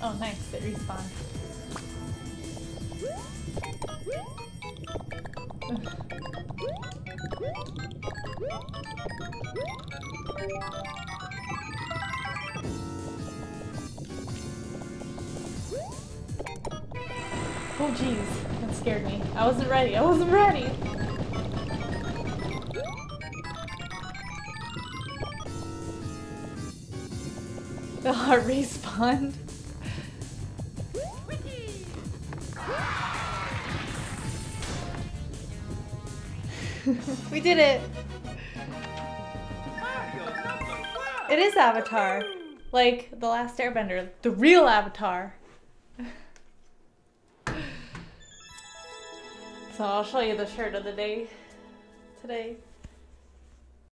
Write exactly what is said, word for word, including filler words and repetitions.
Oh, nice. It respawned. Oh, jeez. That scared me. I wasn't ready. I wasn't ready. The heart respawned. We did it. It is Avatar. Like the last Airbender. The real Avatar. So I'll show you the shirt of the day today.